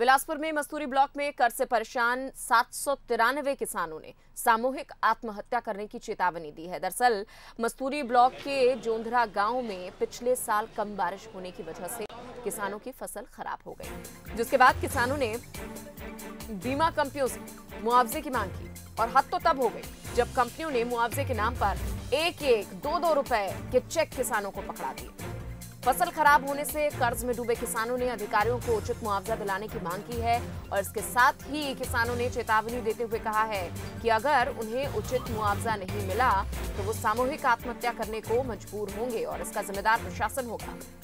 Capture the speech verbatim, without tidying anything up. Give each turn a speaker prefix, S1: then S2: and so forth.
S1: बिलासपुर में मस्तूरी ब्लॉक में कर्ज से परेशान सात सौ तिरानवे किसानों ने सामूहिक आत्महत्या करने की चेतावनी दी है। दरअसल मस्तूरी ब्लॉक के जोंधरा गांव में पिछले साल कम बारिश होने की वजह से किसानों की फसल खराब हो गई, जिसके बाद किसानों ने बीमा कंपनियों से मुआवजे की मांग की और हद तो तब हो गई जब कंपनियों ने मुआवजे के नाम पर एक एक दो दो रुपए के चेक किसानों को पकड़ा दिए। फसल खराब होने से कर्ज में डूबे किसानों ने अधिकारियों को उचित मुआवजा दिलाने की मांग की है और इसके साथ ही किसानों ने चेतावनी देते हुए कहा है कि अगर उन्हें उचित मुआवजा नहीं मिला तो वो सामूहिक आत्महत्या करने को मजबूर होंगे और इसका जिम्मेदार प्रशासन होगा।